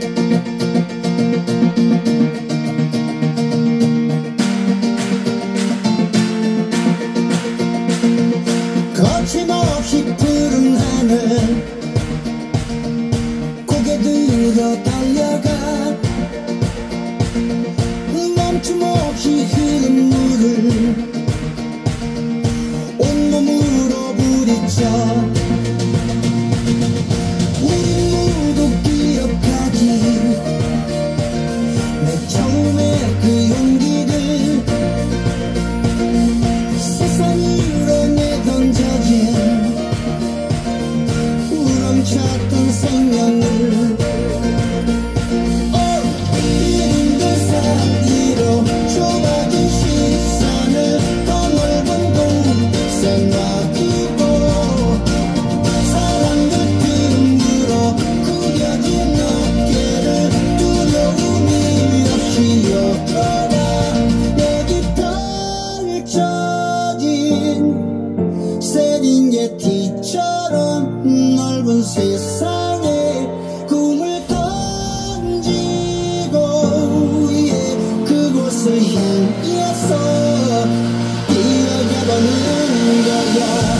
거침없이 푸른 하늘 고개 들어 달려가 멈춤없이 흐른 물을 온몸으로 부딪혀 우리 모두 기억하지 내 처음의 그 용기를 세상 위로 내던져진 우렁찼던 생명을 이름들 사이로 좁아진 시선을 더 넓은 곳에 놔두고 사람들 틈으로 구겨진 어깨를 두려움이 없이 열어라 여기 펼쳐진 세렝게티처럼 넓은 세상에 꿈을 던지고 그곳을 향해서 뛰어가보는 거야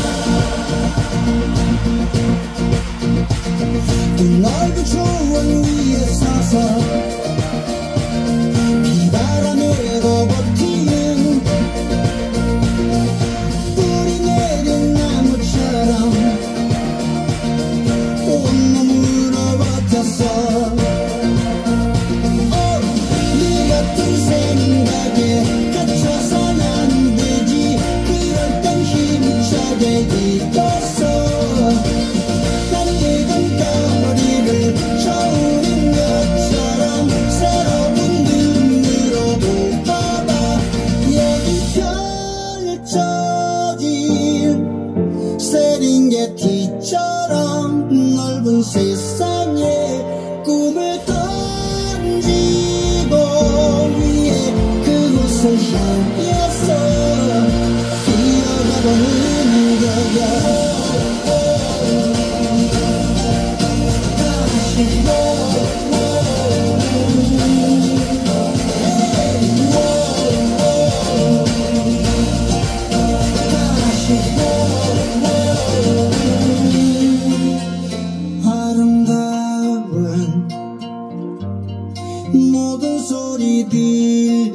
그 넓은 초원 위에 서서 비바람에도 버티는 뿌리 내린 나무처럼 온몸으로 버텼어 네 같은 생각에 갇혀선 안 되지 그럴 땐 힘차게 일어서 난 익은 거리를 저우는 것처럼 새로운 눈으로 보아봐 여기 펼쳐진 세렝게티처럼 넓은 세상에 꿈을 던지고 그곳을 향해서 뛰어가보는 거야 아름다운 모든 소리들이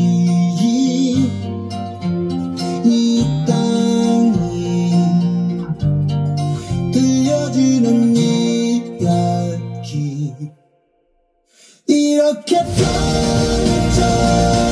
이 땅이 들려주는 이야기 이렇게 펼쳐